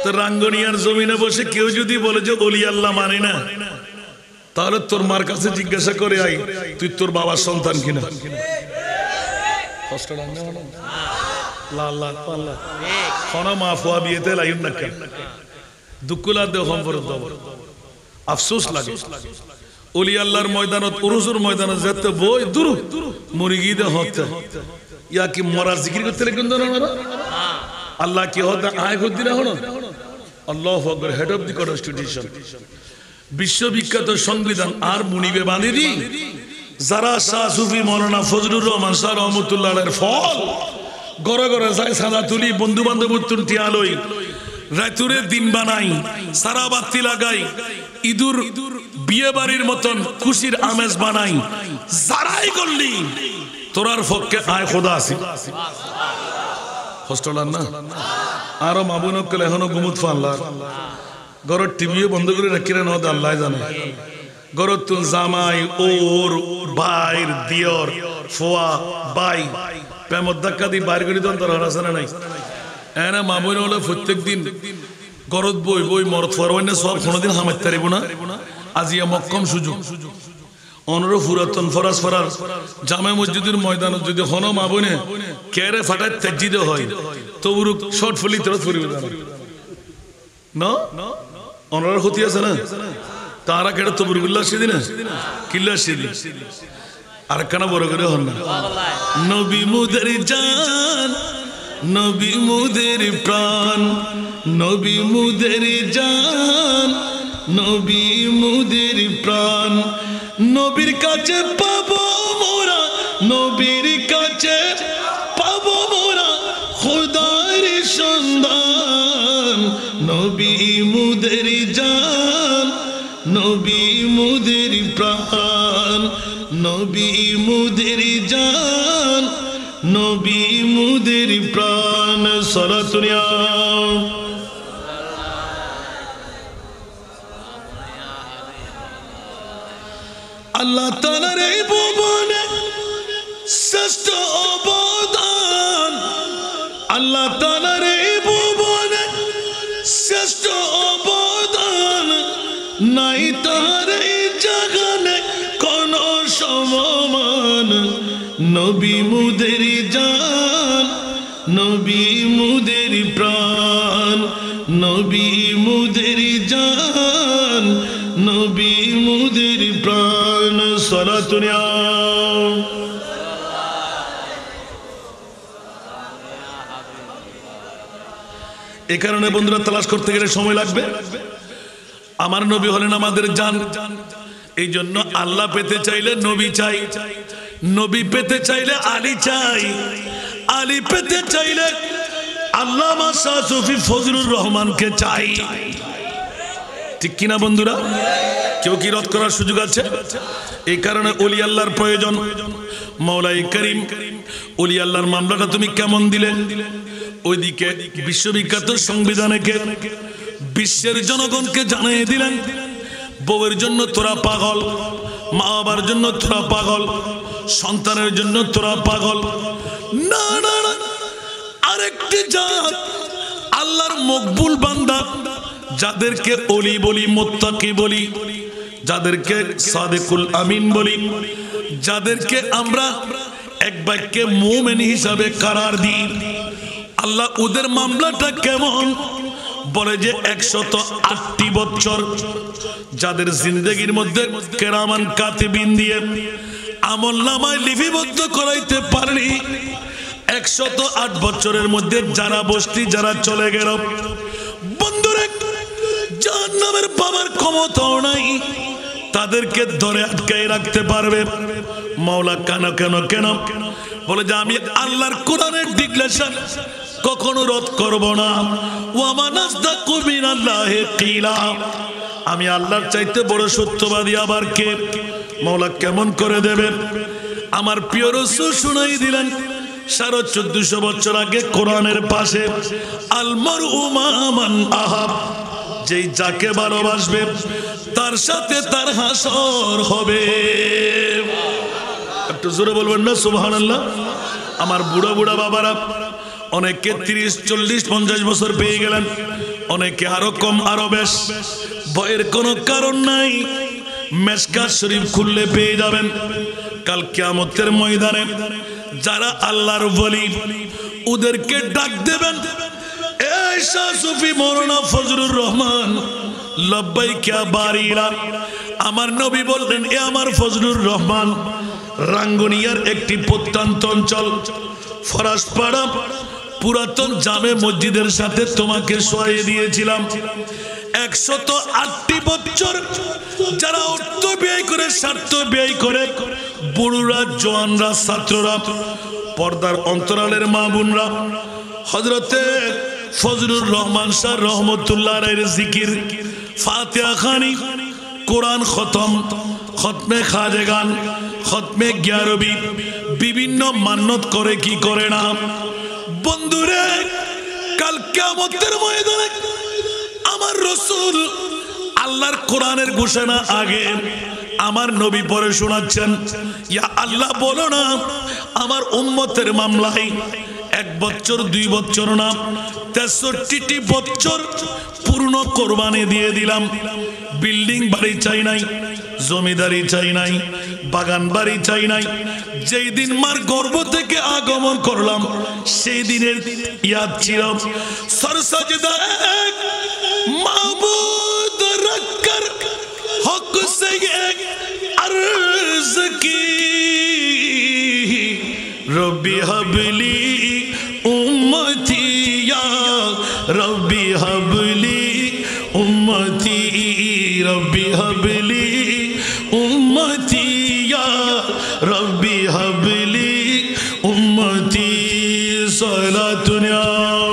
তো রাঙ্গনিয়ার জমিনে বসে কেউ যদি বলে যে ওলি আল্লাহ মানে না, তাহলে তোর মার কাছে জিজ্ঞাসা করে আই তুই তোর বাবার সন্তান কিনা। আফসোস লাগে ওলি আল্লাহর ময়দানত উরুজুর ময়দানত যেতে বই দূর মুরগি দে হতে ইয়া কি মরা জিকির করতে লাগেন না আল্লাহ কি হতে আয় করতে না হলো আল্লাহু আকবার হেড অফ দি কনস্টিটিউশন বিশ্ববিখ্যাত সংবিধান আর মুনিবে বাঁধেনি যারা শাহ সুফি মৌলানা ফজলুর রহমান শাহ রহমতুল্লাহ এর ফল গড়ে গড়ে যায় সাদা তুলি বন্ধু বান্ধব টিয়ালই রাতুরে দিন বানাই সারা বাতি লাগাই ইদুর বিয়ে বাড়ির মতন খুশির আমেজ বানাই যারাই করলি তোরার পক্ষে আয় খোদা আছে হোস্টেলার না আরো মাবুনক কলে এখনো গুমুত ফাল্লার ঘরের টিভিও বন্ধ করে রাখি না আল্লাহ জানে ঘরের তুন জামাই ওর ভাইর দিয়র ফোয়া বাই প্রেমর ধাক্কা দিয়ে বাইর করে দেন তোর আছে না নাই এনা মাবুন হলে প্রত্যেক দিন গরত বই বই মরত ফরওয়ান সব কোনোদিন হামাইতে পারিব না আজিয়া মক্কম সুযোগ অনর পুরাতন ফরাজ ফরার জামে মসজিদের ময়দান যদি হন মাবনে কেরে ফাটায় তেজিদে হয় তবুরুক শর্ট ফুলি তরত ফুরিব না অনর ক্ষতি আছে না তারা কেটে তবুরুল্লাহ সেদিন কিল্লা সেদিন আর কেন বড় করে হন না নবী মুদের জান নবী মুদের প্রাণ নবী মুদের জান নবী মুদের প্রাণ নবীর কাছে পাবো মোরা নবীর কাছে পাবো মোরা খোদার সন্ধান নবী মুদের জান নবী মুদের প্রাণ নবী মুদের জান নবী মুদের প্রাণ সরাতুনিয়া আল্লাহ তাআলার এই ভুবনে শ্রেষ্ঠ অবদান আল্লাহ তাআলার এই ভুবনে শ্রেষ্ঠ অবদান নাই তার এই জগনে কোন সমমান নবী মুদের জান নবী মুদের প্রাণ নবী মুদের জান নবী মুদের প্রাণ সালাতুনিয়া এই কারণে বন্ধুরা তালাশ করতে গেলে সময় লাগবে আমার নবী হলেন আমাদের জান এই জন্য আল্লাহ পেতে চাইলে নবী চাই নবী পেতে চাইলে আলী চাই আলী পেতে চাইলে আল্লামা শাহ সুফি ফজলুর রহমানকে চাই ঠিক কিনা বন্ধুরা কেউ কি রদ করার সুযোগ আছে এই কারণে ওলি আল্লাহর প্রয়োজন মওলাই করিম ওলি আল্লাহর মামলাটা তুমি কেমন দিলে ওইদিকে বিশ্ববিখ্যাত সংবিধানকে বিশ্বের জনগণকে জানিয়ে দিলেন বউয়ের জন্য তোরা পাগল মা বাবার জন্য তোরা পাগল সন্তানের জন্য তোরা পাগল না না না আরেকটি জাত আল্লাহর মকবুল বান্দা যাদেরকে ওলি বলি মুত্তাকি বলি যাদেরকে সাদিকুল আমিন বলি যাদেরকে আমরা এক বাক্যে মুমিন হিসাবে করার দিই আল্লাহ ওদের মামলাটা কেমন বলে যে 108টি বছর যাদের জিন্দেগির মধ্যে কেরামান কাতিবিন দিয়ে আমলনামায় লিপিবদ্ধ করাইতে পারেনি 108 বছরের মধ্যে যারা বস্তি যারা চলে গেল বন্ধুরা জাহান্নামের বাবার ক্ষমতাও নাই তাদেরকে ধরে আটকায় রাখতে পারবে মাওলা কেন কেন কেন বলে যে আমি আল্লাহর কোরআনের ডিক্লারেশন কখনো রদ করব না ওয়া নাসদাকু মিনাল্লাহি কিলা আমি আল্লাহর চাইতে বড় সত্যবাদী আবার কে মাওলা কেমন করে দেবে আমার প্রিয় রাসূল শুনাই দিলেন 1450 বছর আগে কোরআনের পাশে আল মারউ মা মান আহাব যেই যাকে ভালোবাসবে তার সাথে তার হাসর হবে একটু জোরে বলবেন না সুবহানাল্লাহ আমার বুড়া বুড়া বাবারা অনেকে 30 40 50 বছর পেয়ে গেলেন অনেকে আরো কম আরো বেশ, ভয়ের কোনো কারণ নাই। মেশকাত শরীফ খুললে পেয়ে যাবেন কাল কিয়ামতের ময়দানে যারা আল্লাহর ওলি ওদেরকে ডাক দেবেন, এই শাহ সুফি মৌলানা ফজলুর রহমান লব্বাইক ইয়া বারিলা। আমার নবী বললেন, এ আমার ফজলুর রহমান, রাঙ্গুনিয়ার একটি প্রত্যন্ত অঞ্চল ফরাসপাড়া পুরাতন জামে মসজিদের সাথে তোমাকে সরিয়ে দিয়েছিলাম। 108টি বছর যারা অর্থ ব্যয় করে, স্বার্থ ব্যয় করে, বুড়োরা, জওয়ানরা, ছাত্ররা, পর্দার অন্তরালের মা বোনরা হযরতে ফজলুর রহমান শাহ রহমতুল্লাহ আলাইহির জিকির, ফাতিহা খানি, কোরআন খতম, খতমে খাজেগান, খতমে গ্যারবি, বিভিন্ন মান্নত করে কি করে না। বন্ধুরে, কাল কিয়ামতের ময়দানে আমার রাসূল আল্লাহর কোরআনের ঘোষণা আগে আমার নবী পরে শোনাচ্ছেন, ইয়া আল্লাহ বলো না আমার উম্মতের মামলায় 1 বছর 2 বছর না 63টি বছর পূর্ণ কোরবানি দিয়ে দিলাম। বিল্ডিং বাড়ি চাই নাই, জমিদারি চাই নাই, বাগান বাড়ি চাই নাই। যেই দিন মার গর্ভ থেকে আগমন করলাম সেই দিনের ইয়াদ ছিল। সরসাজদা এক মাবুদ রাখকর হক সে এক अर्ज की रब्बी हबली उम्मती या रब्बी हबली उम्मती, रब्बी हबली उम्मती या रब्बी हबली उम्मती। सलातुन्या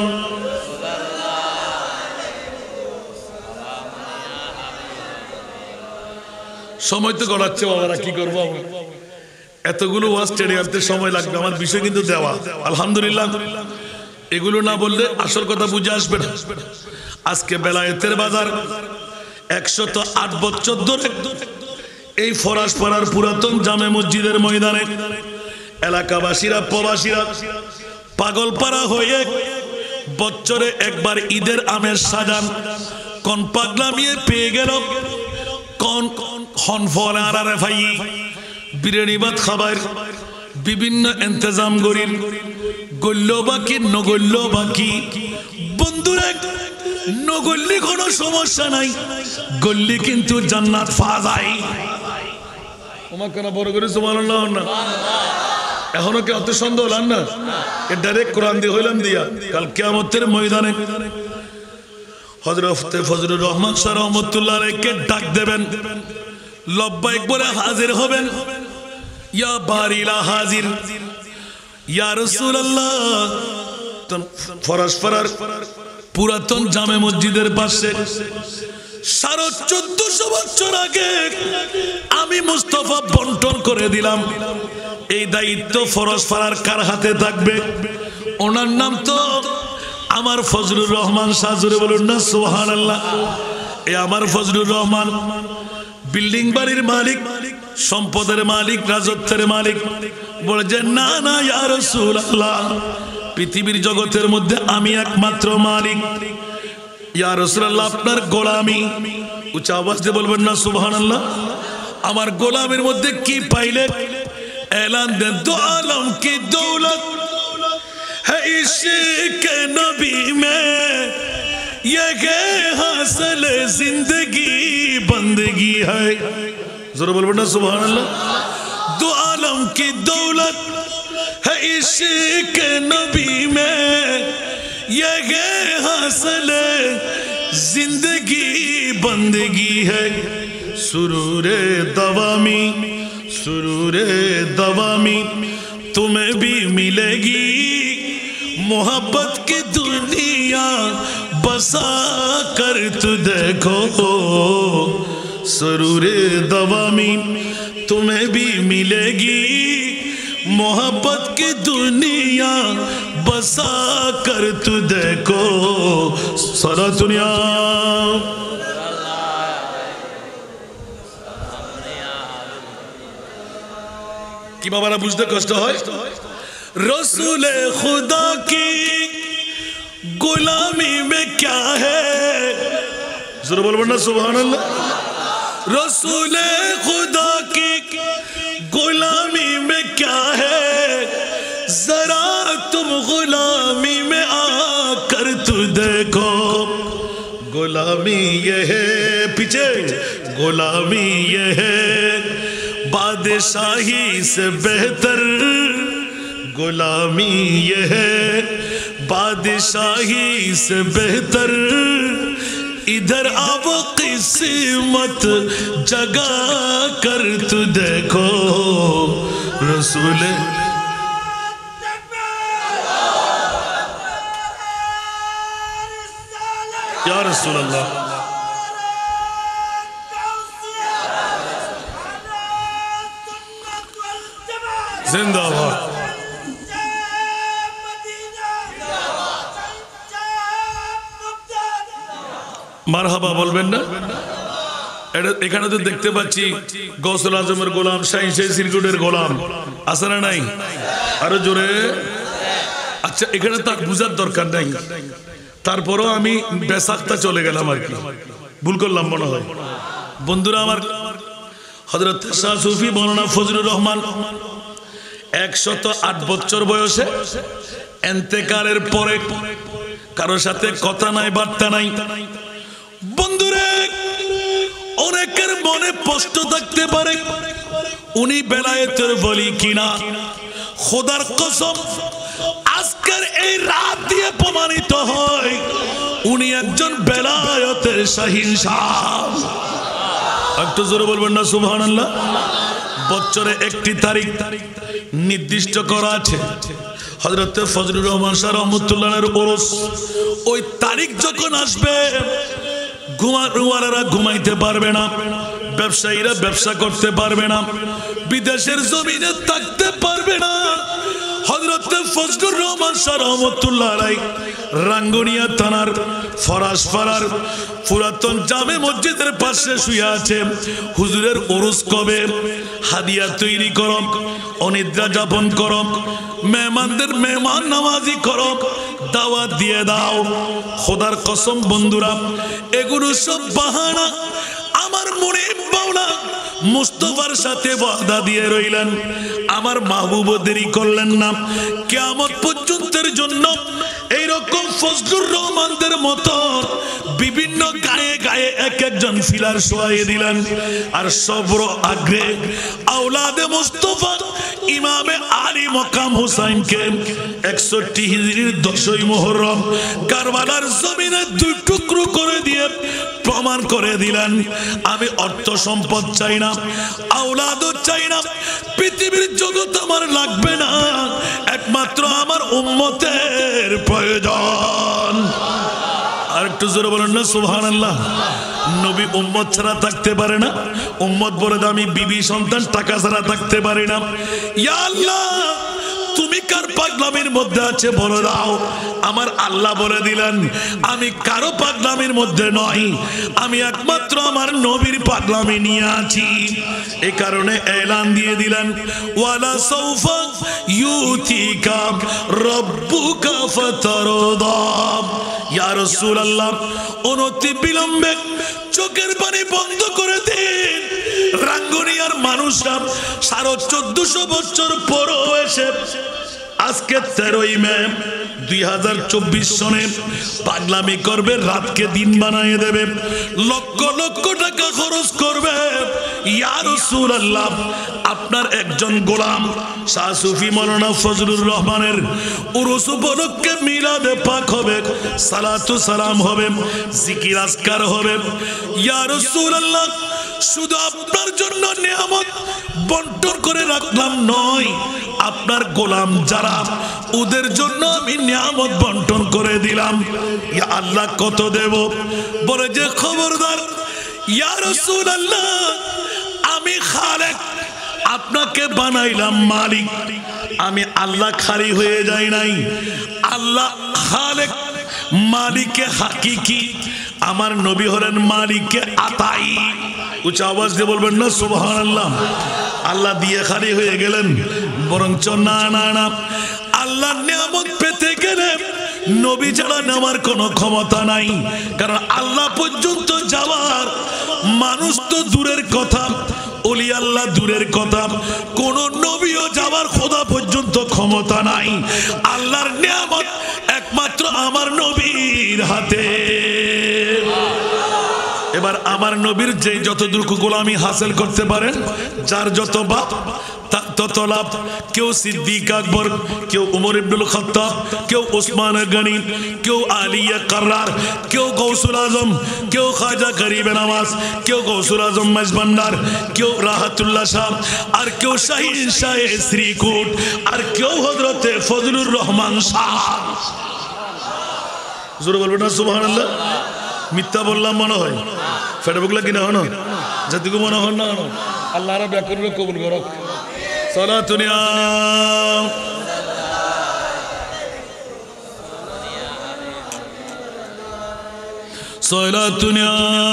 সময় তো গড়াচ্ছে বাবারা, কি করবো আমরা, এতগুলো ওয়াজ স্টেডিয়ামতে সময় লাগবে। আমার বিষয় কিন্তু দেওয়া, আলহামদুলিল্লাহ। এগুলো না বললে আসল কথা বুঝে আসবে না। আজকে বেলায়েতের বাজার 108 বছর ধরে এই ফরাসপাড়ার পুরাতন জামে মসজিদের ময়দানে এলাকাবাসীরা, প্রবাসীরা পাগলপাড়া হয়ে বছরে একবার ঈদের আমেজ সাজান। কোন পাগলামিয়ে পেয়ে গেল, কোন খন ফল আরারে ভাই বিরিয়ানি ভাত খাবার বিভিন্ন ইন্তজাম করিন, গল্য বাকি নগল্য বাকি। বন্ধুরা, নগল্লি কোনো সমস্যা নাই, গল্লি কিন্তু জান্নাত পাওয়া যায়। তোমার কেন বড় করে সুবহানাল্লাহ না, এখনো কি অত সন্দেহ হলাম না? এ ডাইরেক্ট কোরআন দিয়ে হইলাম দিয়া কাল কিয়ামতের ময়দানে হযরত ফজলুর রহমান শাহ রহমতুল্লাহ আলাইহিকে ডাক দেবেন, লব্বাইক বলে হাজির হবেন। ইয়া বারিলা হাজির, ইয়া রাসূলুল্লাহ। ফরাসপাড়ার পুরাতন জামে মসজিদের পাশে 1450 বছর আগে আমি মুস্তাফা বন্টন করে দিলাম। এই দায়িত্ব ফরাসপাড়ার কার হাতে থাকবে? ওনার নাম তো আমার ফজলুর রহমান শাহ। জোরে বলুন না সুবহানাল্লাহ। এ আমার ফজলুর রহমান বিল্ডিং বাড়ির মালিক, সম্পদের মালিক, রাজত্বের মালিক। বলে যে না না ইয়া রাসূলুল্লাহ, পৃথিবীর জগতের মধ্যে আমি একমাত্র মালিক। ইয়া রাসূলুল্লাহ, আপনার গোলামি। উচ্চ আওয়াজ দিয়ে বলবেন না সুবহানাল্লাহ। আমার গোলামের মধ্যে কি পাইলে? এলান দেন, দো আলম কি দৌলত है इश्क नबी में, ये हासिल जिंदगी बंदगी है। जरूर बोल बेटा सुभान अल्लाह। दो आलम की दौलत है इश्क नबी में, ये हासिल जिंदगी बंदगी है। सुरूरे दवामी, सुरूरे दवामी तुम्हें भी मिलेगी, मोहब्बत की दुनिया बसा कर तू देखो। सरूरे दवामी तुम्हें भी मिलेगी, मोहब्बत की दुनिया बसा कर तू देखो। सारा दुनिया কি বাবারা বুঝতে কষ্ট হয়? रसूल खुदा की गुलामी में क्या है, जरा बोल बन्ना सुभान अल्लाह। रसूले खुदा की गुलामी में क्या है, जरा तुम गुलामी में आकर तू देखो। गुलामी ये है, पीछे गुलामी ये है बादशाही से बेहतर, गुलामी ये है बादशाही से बेहतर। इधर अब किस्मत जगा कर तू देखो। रसूल या रसूल अल्लाह, जिंदाबाद। মারহাবা বলবেন না? এখানে তো দেখতে পাচ্ছি গৌসুল আজমের গোলাম, শাহিন শাহ সিরকুটের গোলাম আছে না নাই? আরো জোরে। আচ্ছা, এখানে তার বুঝার দরকার নাই, তারপরও আমি বেসাক্তা চলে গেলাম আর কি, ভুল করলাম মনে হয়। বন্ধুরা আমার, হযরত শাহ সুফি মৌলানা ফজলুর রহমান 108 বছর বয়সে ইন্তেকালের পরে কারোর সাথে কথা নাই, বার্তা নাই। বন্ধুরে, অনেকের মনে প্রশ্ন থাকতে পারে উনি বেলায়েতের বলি কিনা। খোদার কসম, আজকের এই রাত দিয়ে প্রমাণিত হয় উনি একজন বেলায়েতের শাহিন শাহ। একটু জোরে বলবেন না সুবহানাল্লাহ। বছরে একটি তারিখ নির্দিষ্ট করা আছে, হযরত ফজলুর রহমান শাহ রহমাতুল্লাহের ওরস। ওই তারিখ যখন আসবে ঘুমানোয়ালারা ঘুমাইতে পারবে না, ব্যবসায়ীরা ব্যবসা করতে পারবে না, বিদেশের জমিনে থাকতে পারবে না। হযরত ফজলুর রহমান শাহ রহমাতুল্লাহ আলাইহি রাঙ্গুনিয়া থানার ফরাসপাড়ার পুরাতন জামে মসজিদের পাশে শুয়ে আছে। হুজুরের ওরস কবে, হাদিয়া তৈরি করো, অনিদ্রা যাপন করো, মেহমানদের মেহমান নামাজি করো, দাওয়াত দিয়ে দাও। খোদার কসম বন্ধুরা, এগুলো সব বাহানা। আমার মনে বাউলা মুস্তাফার সাথে ওয়াদা দিয়ে রইলেন, আমার মাহবুব দেরি করলেন না, কিয়ামত পর্যন্তের জন্য এইরকম ফজলুর রহমানদের মতো বিভিন্ন গায়ে গায়ে এক একজন ফিলার শোয়াইয়ে দিলেন। আর সবর আগ্রে আওলাদে মুস্তাফা ইমামে আলী মকাম হুসাইনকে 61 হিজরির 10ই মুহররম কারবালার জমিনে 2 টুকরো করে দিয়ে প্রমাণ করে দিলেন, আমি অর্থ সম্পদ চাই না, আওলাদও চাই না, পৃথিবীর জগৎ আমার লাগবে না, একমাত্র আমার উম্মতের প্রয়োজন। আর একটু জোরে বলেন না সুবহানাল্লাহ। নবী উম্মত ছাড়া থাকতে পারে না, উম্মত বলে আমি বিবি সন্তান টাকা ছাড়া থাকতে পারি না। ইয়া আল্লাহ, তুমি কার পাগলামির মধ্যে আছে বলে দাও। আমার আল্লাহ বলে দিলেন, আমি কারো পাগলামির মধ্যে নই, আমি একমাত্র আমার নবীর পাগলামি নিয়ে আছি। এই কারণে এলান দিয়ে দিলেন, ওয়ালা সাউফা ইউতিকা রাব্বুকা ফাতারদা। ইয়া রাসূলুল্লাহ, অনতি বিলম্বে চোখের পানি বন্ধ করে দিন। রাঙ্গুনিয়ার মানুষরা 1450 বছর পরও এসে আজকে 13ই মে 2024 সনে পাগলামি করবে, রাতকে দিন বানিয়ে দেবে, লক্ষ লক্ষ টাকা খরচ করবে। ইয়া রাসূলুল্লাহ, আপনার একজন গোলাম শাহ সুফি মাওলানা ফজলুর রহমানের উরুস উপলক্ষে মিলাদে পাক হবে, সালাতু সালাম হবে, জিকির আজকার হবে। ইয়া রাসূলুল্লাহ, শুধু আপনার জন্য নিয়ামত বন্টন করে রাখলাম নয়, আপনার গোলাম যারা ওদের জন্য আমি নিয়ামত বন্টন করে দিলাম। ইয়া আল্লাহ, কত দেব? বলে যে খবরদার ইয়া রাসূলুল্লাহ, আমি খালেক, আপনাকে বানাইলাম মালিক। আমি আল্লাহ খালি হয়ে যাই নাই, আল্লাহ খালেক, মালিকে হাকিকি। আমার নবী হলেন মালিকে আতাই। উচ্চ আওয়াজ দিয়ে বলবেন না সুবহানাল্লাহ। আল্লাহ দিয়ে খালি হয়ে গেলেন, বরঞ্চ না না না, আল্লাহর নিয়ামত পেতে গেলে নবী ছাড়া নেওয়ার কোনো ক্ষমতা নাই। কারণ আল্লাহ পর্যন্ত যাওয়ার মানুষ তো দূরের কথা, ওলি আল্লাহ দূরের কথা, কোন নবীও যাওয়ার খোদা পর্যন্ত ক্ষমতা নাই। আল্লাহর নিয়ামত একমাত্র আমার নবীর হাতে। এবার আমার নবীর যে যতটুকু গোলামি হাসিল করতে পারেন, যার যত বাপ তত লাভ। কেউ সিদ্দিক আকবর, কেউ উমর ইবনুল খাত্তাব, কেউ উসমান গনি, কেউ আলিয়া কাররার, কেউ গৌসুল আজম, কেউ খাজা গরিবে নওয়াজ, কেউ গৌসুল আজম মজবান্ডার, কেউ রাহাতুল্লাহ শাহ, আর কেউ শাহিন শাহ শ্রীকুট, আর কেউ হযরতে ফজলুর রহমান শাহ। জোরে বলবেন না সুবহানাল্লাহ? মিথ্যা বললাম মনে হয়, ফেটে বকলা কিনা হন যেটুকু মনে হন না আল্লাহ রাব ব্যাকরণ কবুল করুক। সালাতুনিয়া সালাতুনিয়া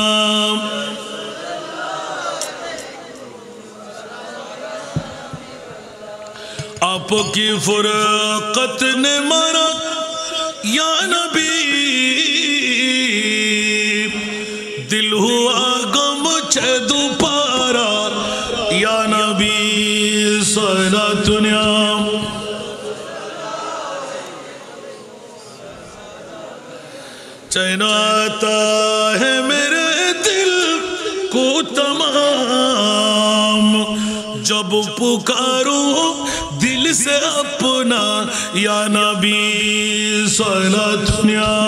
आपकी फुरकत ने मारा या नबी, दिल हुआ गम छे दोबारा या नबी सलातुनिया। चैन आता है मेरे दिल को तमाम, जब पुकारो दिल से अपना या नबी सलातुनिया।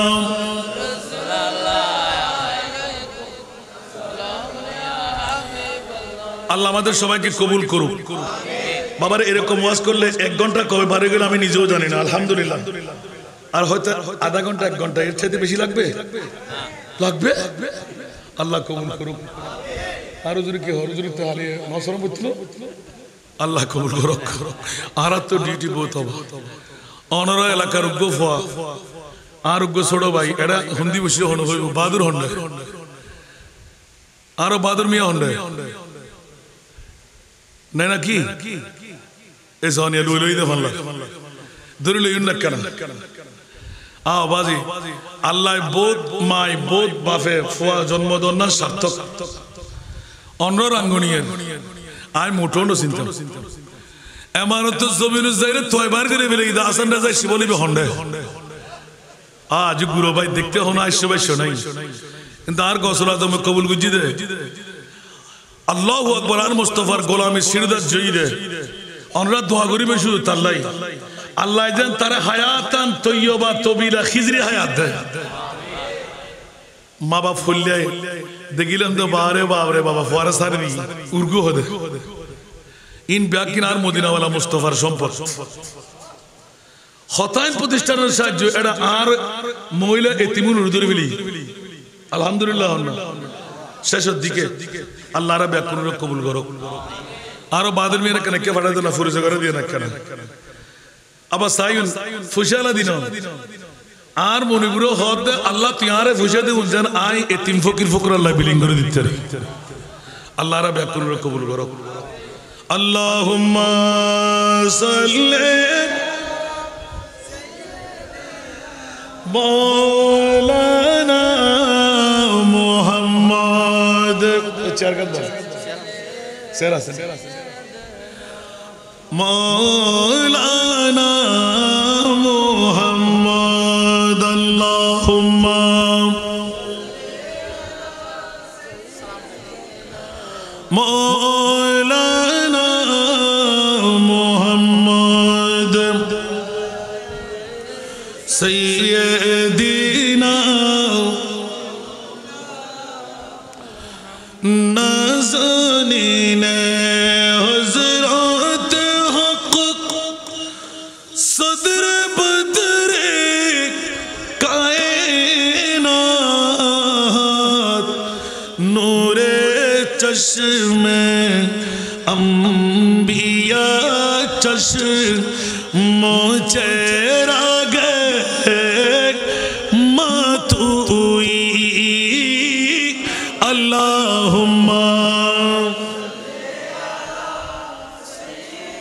আল্লাহ আমাদের সবাইকে কবুল করুক। বাবার এরকম ওয়াজ করলে 1 ঘন্টা কবে পারে গেল আমি নিজেও জানি না, আলহামদুলিল্লাহ। আর হয়তো আধা ঘন্টা 1 ঘন্টা এর চাইতে বেশি লাগবে লাগবে। আল্লাহ কবুল করুক। আর হুজুর কি হুজুর তো হালে নসরম বুঝলো, আল্লাহ কবুল করুক। আর তো ডিউটি বহুত হবে অনরা এলাকার উগ্র ফোয়া আর উগ্র ছোট ভাই এরা হিন্দি বসে হন হইব বাদুর হন্ডে আরো বাদুর মিয়া হন্ডে নাই না কি এই জনিয়া লই লই দে ফাল্লা ধরে লই না কেন আ বাজি আল্লাহ বহুত মাই বহুত বাফে ফোয়া জন্মদিন না সার্থক অন্য রাঙ্গনিয়ের আই মোটন্ড চিন্তা এমারত জমিন যাইরে তয়বার করে বেলে ইদা হাসান রাজা শিবলিবে হন্ডে আজ গুরু ভাই দেখতে হন আইসো বাইসো নাই কিন্তু আর গসল আদমে কবুল গুজি দে আল্লাহু আকবার আর মুস্তাফার গোলামি সিরদার জয়ী দে আমরা দোয়া করিবে শুধু তাল্লাই আল্লাহ যেন তার হায়াতান তৈয়বা তবিলা খিজরি হায়াত দেয় মা বাপ ফুল্লাই দেখিলাম তো বারে বাবা ফোয়ারা সারি উর্গু হদে ইন ব্যাকিন আর মদিনাওয়ালা মুস্তাফার সম্পদ হতায়ন প্রতিষ্ঠানের সাহায্য এটা আর মহিলা এতিমুন উর্দুর বিলি আলহামদুলিল্লাহ শেষের দিকে আল্লাহ রা ব্যাকুন কবুল করুক আরো বাদের মেয়েরা কেন কে ফাটাতে না ফুরিজে করে দিয়ে না কেন আবার সাইন ফুশালা দিন আর মনিগুলো হদ আল্লাহতিয়ারে ফুশাতে উলজান আই এতিম ফকির ফকর আল্লাহ বিলিং করে দিতে আল্লাহ রা ব্যাকুন কবুল করুক আল্লাহুম্মা সাল্লি মাওলানা মুহাম্মদ চার গান সেরা মাওলানা মুহাম্মদ আল্লাহুম্মা মাওলানা মুহাম্মদ সাইয়্যিদিনা নাজানিনে হযরত হক সদর বদরে কায়নাত নূরে চশমে अंबिया चश्मों